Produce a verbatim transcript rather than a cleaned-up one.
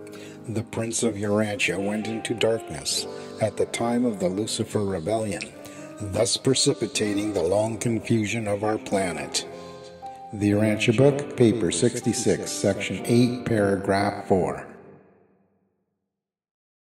The Prince of Urantia went into darkness at the time of the Lucifer rebellion, thus precipitating the long confusion of our planet. The Urantia Book, paper sixty-six, section eight, paragraph four.